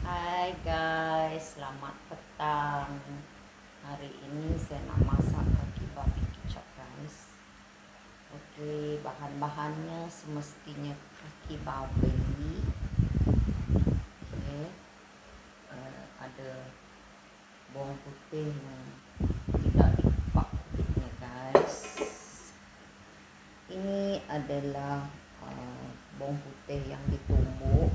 Hai guys, selamat petang. Hari ini saya nak masak kaki babi kicap guys. Oke, bahan-bahannya semestinya kaki babi. Oke, ada bawang putih yang tidak dipak kulitnya guys. Ini adalah bawang putih yang ditumbuk,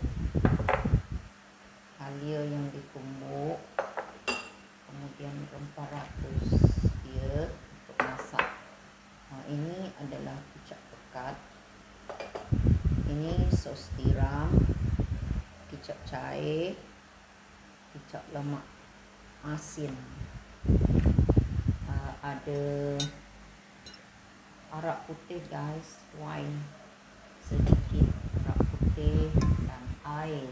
halia yang ditumbuk, kemudian rempah ratus dia untuk masak. Ini adalah kicap pekat, ini sos tiram, kicap cair, kicap lemak asin, ada arak putih guys, wine sedikit, arak putih dan air.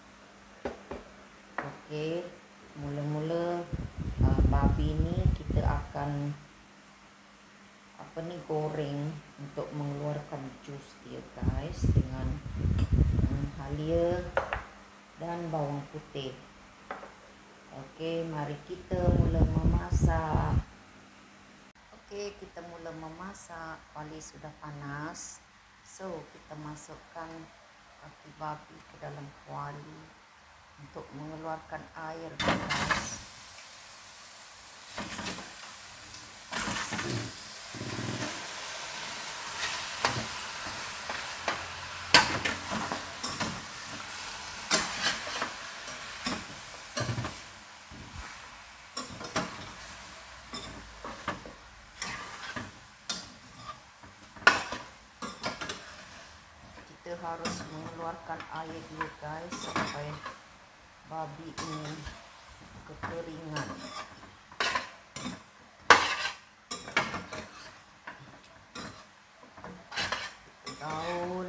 Oke, mula-mula babi ni kita akan goreng untuk mengeluarkan jus dia guys, dengan halia dan bawang putih. Oke, mari kita mula memasak. Oke, kita mula memasak. Kuali sudah panas, so kita masukkan kaki babi ke dalam kuali untuk mengeluarkan air guys. Kita harus mengeluarkan air dia guys sampai babi ini kekeringan. Gaul.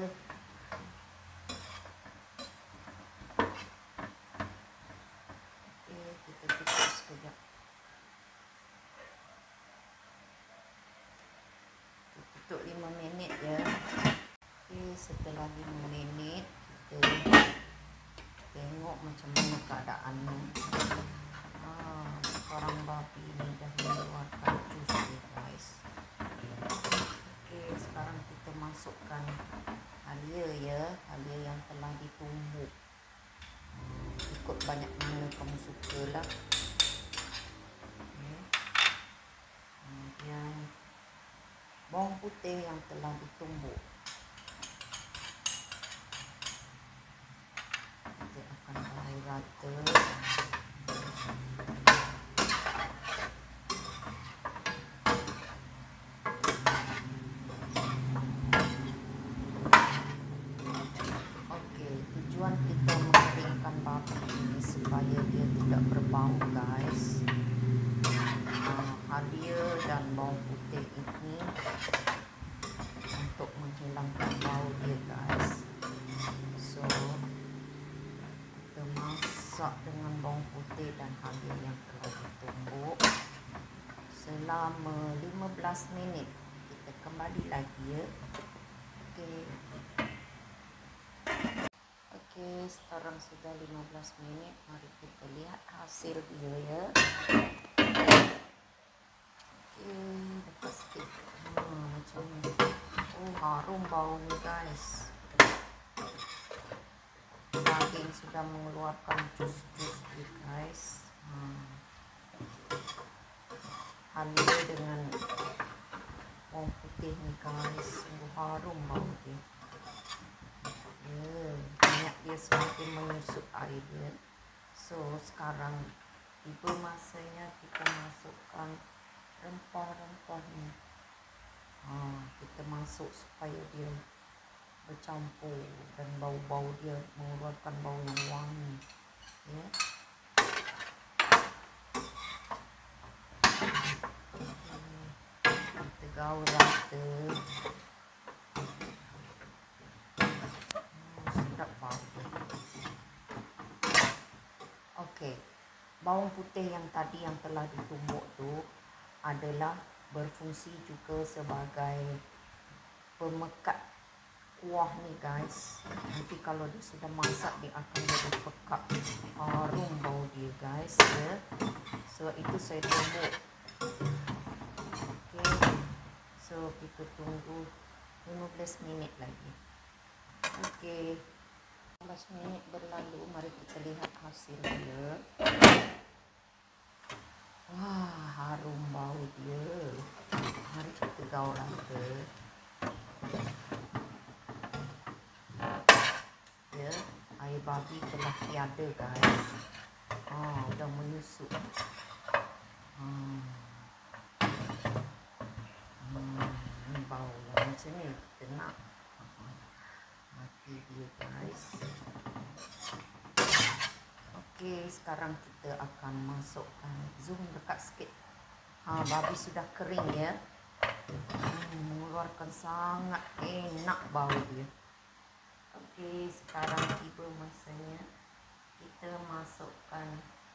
Oke, kita tutup sekejap. Kita tutup 5 minit ya. Oke, setelah 5 minit kita tengok macam mana keadaannya. Sekarang babi ini dah mengeluarkan jus dia guys. Oke, sekarang kita masukkan halia ya, halia yang telah ditumbuk. Ikut banyak mana kamu sukalah. Kemudian bawang putih yang telah ditumbuk. Kita akan balai rata. Tujuan kita mengeringkan babi ini supaya dia tidak berbau guys. Halia dan bawang putih ini untuk menghilangkan bau dia guys. So kita masak dengan bawang putih dan halia yang telah ditumbuk selama 15 minit. Kita kembali lagi ya. Oke, sekarang sudah 15 menit. Mari kita lihat hasil dia ya. Oke, lepas kita macam ni. Harum bau ni guys. Daging sudah mengeluarkan jus-jus dia guys. Halia dengan bawang putih ni guys, sungguh harum bau dia. Minyak dia semakin menyusut air dia. So sekarang tiba masanya kita masukkan rempah-rempah ni. Kita masuk supaya dia bercampur dan bau-bau dia mengeluarkan bau yang wangi ya. Kita gaul rata. Okey, bawang putih yang tadi yang telah ditumbuk tu adalah berfungsi juga sebagai pemekat kuah nih guys. Nanti kalau dia sudah masak dia akan jadi pekat. Harum bau dia guys ya. So itu saya tumbuk. Oke. So kita tunggu 15 minit lagi. Oke. 15 menit berlalu, mari kita lihat hasil dia. Wah, harum bau dia. Mari kita gaul rata. Ya, air babi telah tiada guys. Dah menyusut. Bau yang macam ni kita nak mati dia guys. Okey, sekarang kita akan masukkan, zoom dekat sikit. Babi sudah kering ya. Mengeluarkan sangat enak bau dia. Okey, sekarang tiba masanya kita masukkan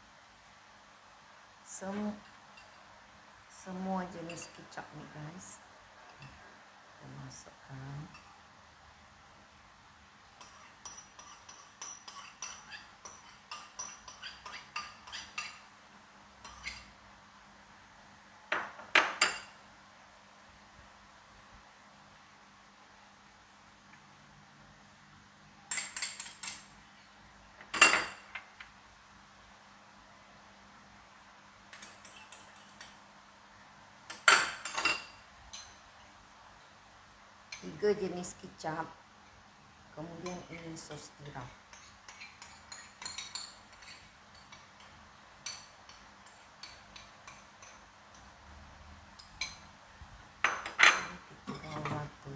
semua jenis kicap ni guys. Kita masukkan. Tiga jenis kicap, kemudian ini sos tiram. Kita gaul rata.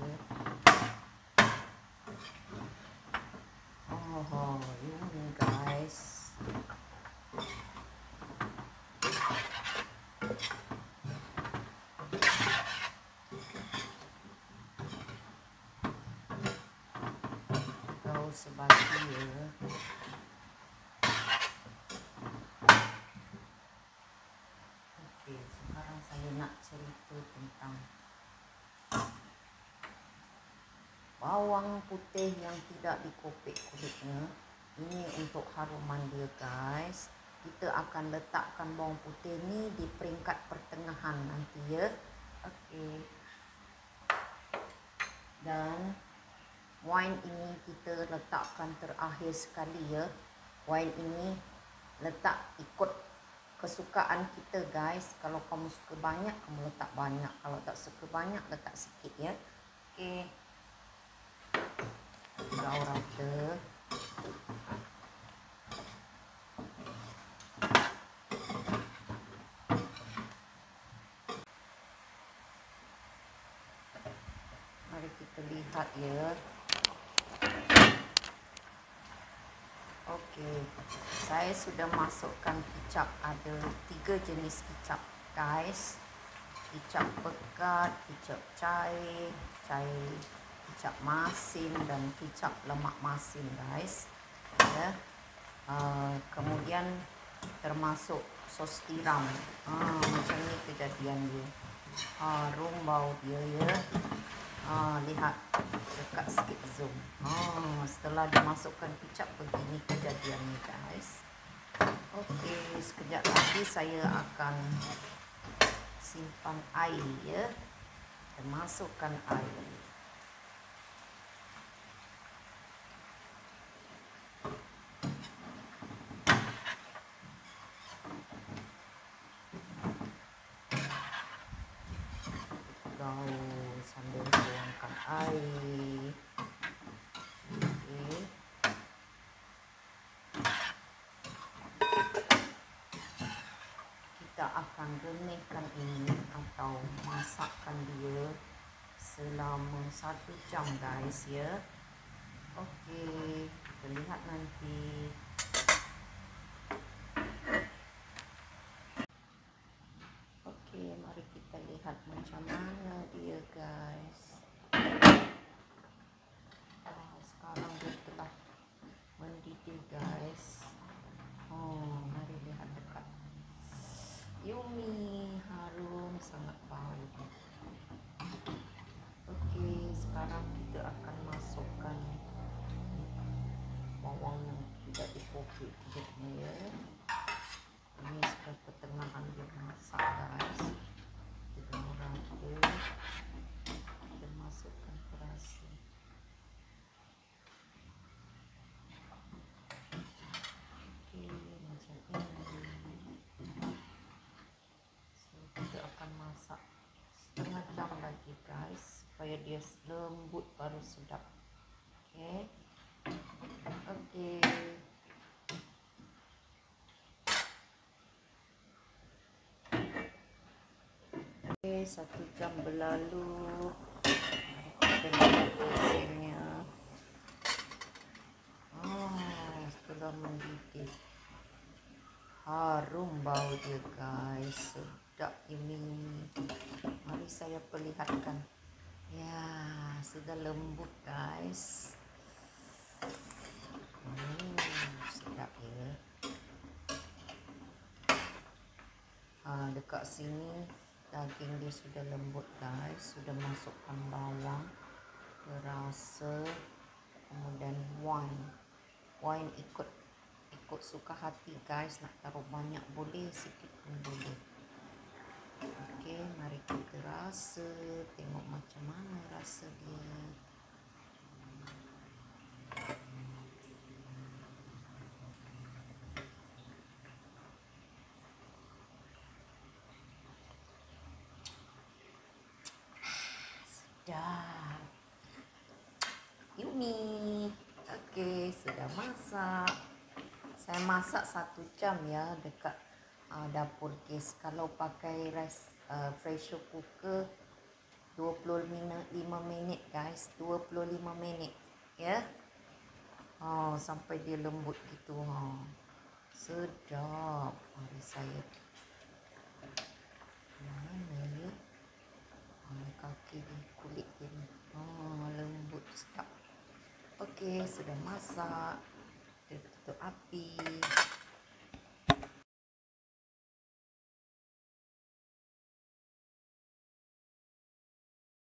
Ini guys. Sebagi ya. Okey, sekarang saya nak cerita tentang bawang putih yang tidak dikopek kulitnya. Ini untuk haruman dia guys. Kita akan letakkan bawang putih ni di peringkat pertengahan nanti ya. Okey. Dan wine ini kita letakkan terakhir sekali ya. Wine ini letak ikut kesukaan kita guys. Kalau kamu suka banyak, kamu letak banyak. Kalau tak suka banyak, letak sikit ya. Okey. Gaul rata. Mari kita lihat ya. Okey, saya sudah masukkan kicap. Ada 3 jenis kicap guys. Kicap pekat, kicap cair, kicap masin dan kicap lemak masin guys ya. Kemudian termasuk sos tiram. Macam ni kejadian dia. Harum bau dia ya. Lihat dekat sikit zoom. Setelah dimasukkan kicap, begini kejadiannya guys. Okey, sekejap lagi saya akan simpan air ya. Dan masukkan air. Gaul sambil tuangkan air. Okey. Kita akan remehkan ini atau masakkan dia selama 1 jam guys ya. Okey, kita lihat nanti. Okey, mari kita lihat macam mana dia guys. Sekarang dia telah mendidih guys. Mari lihat dekat. Yummy, harum sangat bau. Okey, sekarang kita akan masuk supaya dia lembut baru sedap. Okey. Okey. Okey, 1 jam berlalu. Kita lihat hasilnya. Sudah mendidih. Harum bau dia guys, sedap ini. Mari saya perlihatkan. Ya, sudah lembut guys. Sedap ya. Dekat sini daging dia sudah lembut guys, sudah masukkan bawang, terasa, kemudian wine ikut suka hati guys, nak taruh banyak boleh, sikit pun boleh. Okey, mari kita rasa, tengok macam mana rasa dia. Sedap, yummy. Okey, sudah masak. Saya masak 1 jam ya dekat dapur gas. Kalau pakai rice pressure cooker 25 minit guys, 25 minit ya. Sampai dia lembut gitu. Sedap. Mari saya mana ya? Kaki dia, kulit dia ni. Lembut sedap. Okey, sudah masak. Kita tutup api.